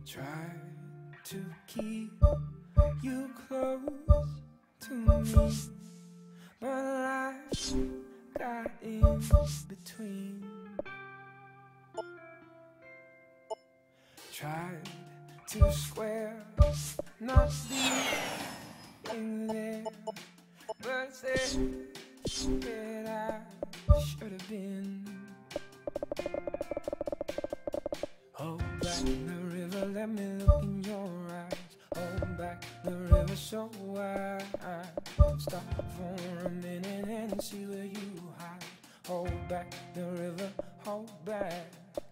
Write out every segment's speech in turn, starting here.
Try to keep you close to me, but life got in between. Tried to square, not being there, but said that I should have been. Hold back the river, let me look in your eyes. Hold back the river so I can stop for a minute and see where you hide. Hold back the river, hold back.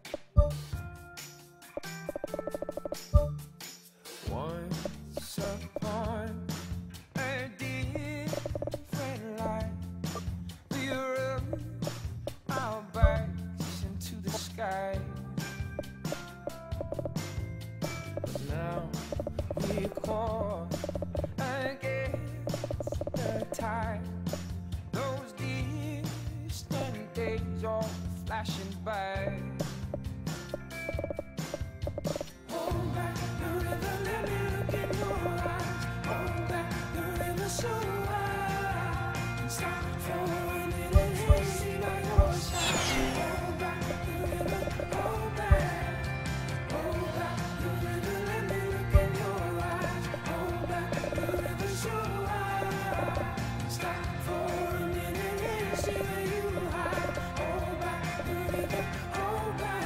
Once upon a different life, we rubbed our backs into the sky. Now we caught against the tide. Those distant days are flashing by. Hold back the river, let me look in your eyes. Hold back the river so I can stop for a minute and see by your side. Hold back the river, hold back. Hold back the river, let me look in your eyes. Hold back the river so I can stop for a minute and see where you hide. Hold back the river, hold back.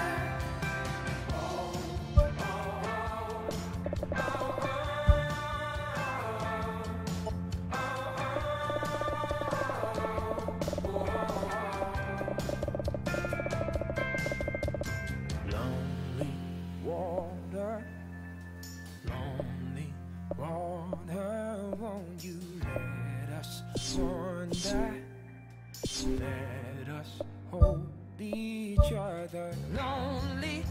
Lonely water, won't you let us wander? Let us hold each other. Lonely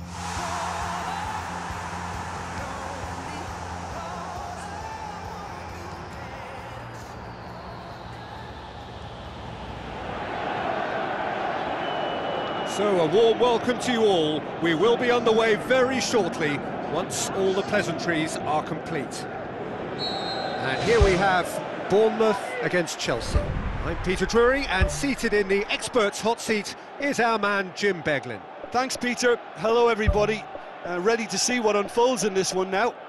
So a warm welcome to you all. We will be on the way very shortly once all the pleasantries are complete. And here we have Bournemouth against Chelsea. I'm Peter Drury, and seated in the experts' hot seat is our man Jim Beglin. Thanks, Peter. Hello, everybody. Ready to see what unfolds in this one now.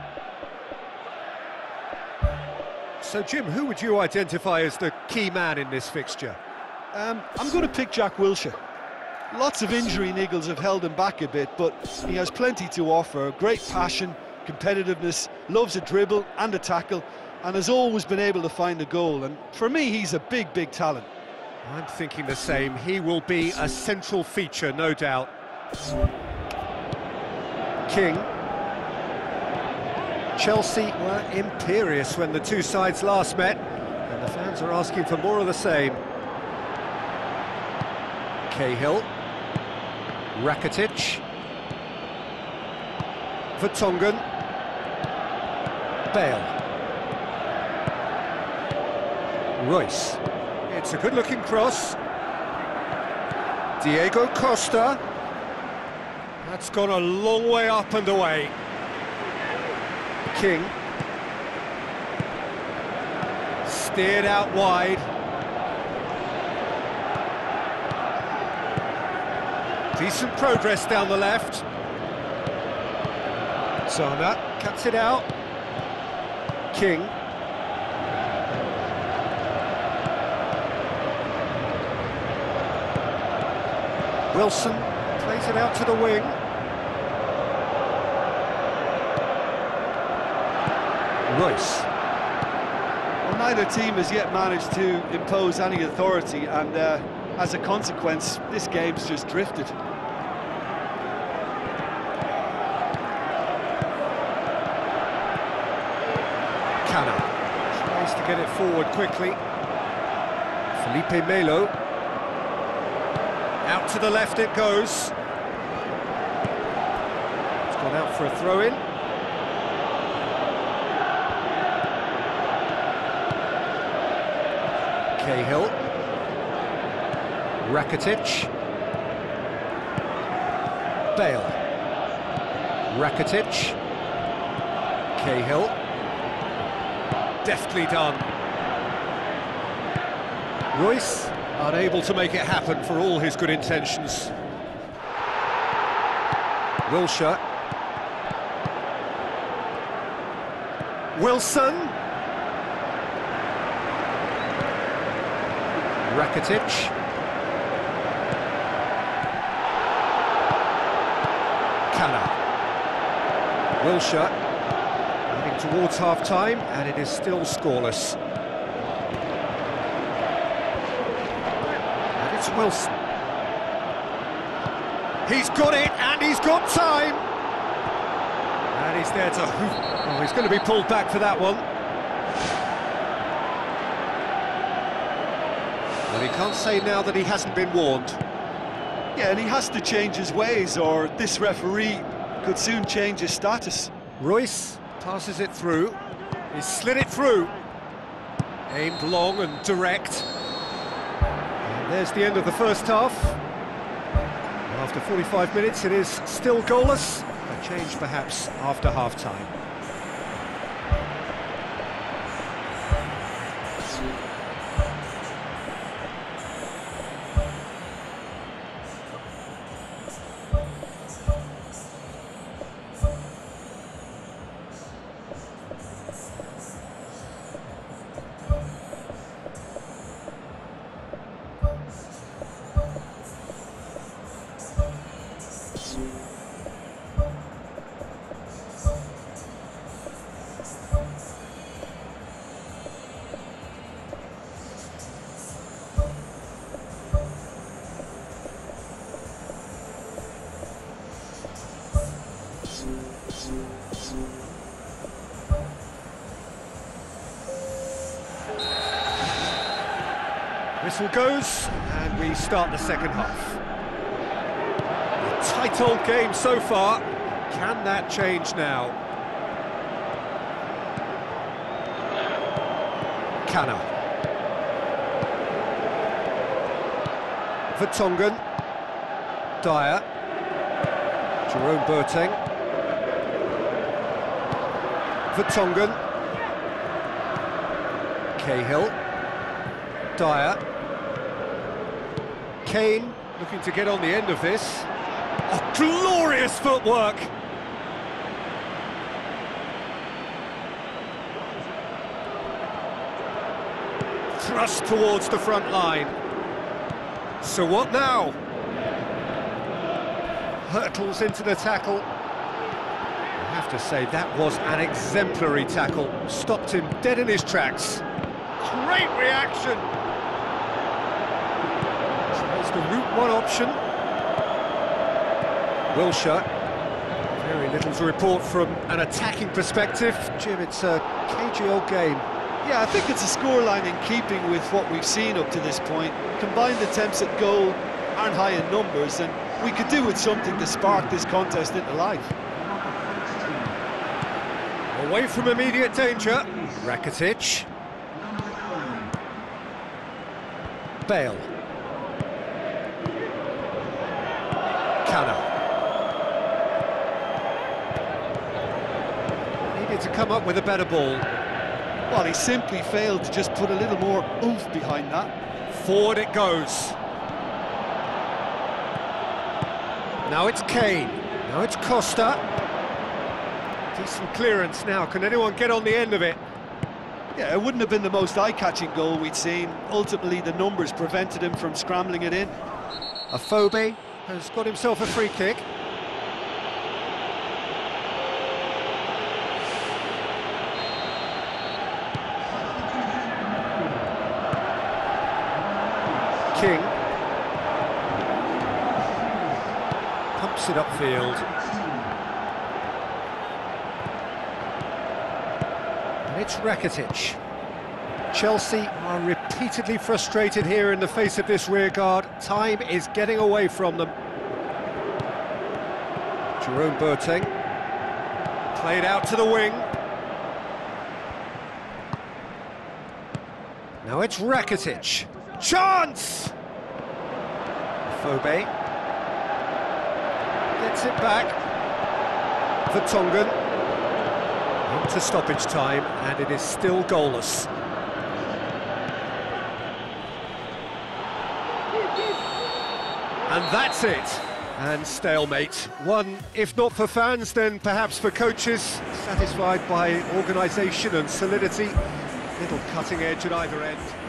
So, Jim, who would you identify as the key man in this fixture? I'm going to pick Jack Wilshere. Lots of injury niggles have held him back a bit, but he has plenty to offer. Great passion, competitiveness, loves a dribble and a tackle, and has always been able to find a goal. And for me, he's a big, big talent. I'm thinking the same. He will be a central feature, no doubt. King. Chelsea were imperious when the two sides last met, and the fans are asking for more of the same. Cahill. Rakitic. Vertonghen. Bale. Royce. It's a good-looking cross. Diego Costa. That's gone a long way up and away. King. Steered out wide. Decent progress down the left. Sana cuts it out. King. Wilson plays it out to the wing. Royce. Well, neither team has yet managed to impose any authority, and as a consequence, this game's just drifted. Cana tries to get it forward quickly. Felipe Melo. Out to the left it goes. It's gone out for a throw-in. Cahill. Rakitic. Bale. Rakitic. Cahill. Deftly done. Royce unable to make it happen for all his good intentions. Wilshere. Wilson. Rakitic. Kana. Wilshere. Moving towards half-time, and it is still scoreless. And it's Wilson. He's got it, and he's got time! And he's there to... Oh, he's going to be pulled back for that one. Well, he can't say now that he hasn't been warned. Yeah, and he has to change his ways, or this referee could soon change his status. Royce passes it through. He's slid it through. Aimed long and direct. And there's the end of the first half. After 45 minutes, it is still goalless. A change, perhaps, after half-time. Whistle goes, and we start the second half. A tight old game so far. Can that change now? Kana. Vertonghen. Dyer. Jerome Boateng. Vertonghen. Cahill. Dyer. Kane looking to get on the end of this. Oh, glorious footwork! Thrust towards the front line. So what now? Hurtles into the tackle. I have to say, that was an exemplary tackle. Stopped him dead in his tracks. Great reaction! The Route 1 option. Wilshere. Very little to report from an attacking perspective. Jim, it's a cagey old game. Yeah, I think it's a scoreline in keeping with what we've seen up to this point. Combined attempts at goal aren't high in numbers, and we could do with something to spark this contest into life. Away from immediate danger. Rakitic. Bale. Kana. Needed to come up with a better ball. Well, he simply failed to just put a little more oomph behind that. Forward it goes. Now it's Kane. Now it's Costa. Decent clearance now. Can anyone get on the end of it? Yeah, it wouldn't have been the most eye-catching goal we'd seen. Ultimately, the numbers prevented him from scrambling it in. Afobe has got himself a free kick. King pumps it upfield. And it's Rakitic. Chelsea are repeatedly frustrated here in the face of this rearguard. Time is getting away from them. Jerome Boateng. Played out to the wing. Now it's Rakitic. Chance! Afobe. Gets it back. Vertonghen. To stoppage time, and it is still goalless. And that's it. And stalemate. One, if not for fans, then perhaps for coaches, satisfied by organisation and solidity. Little cutting edge at either end.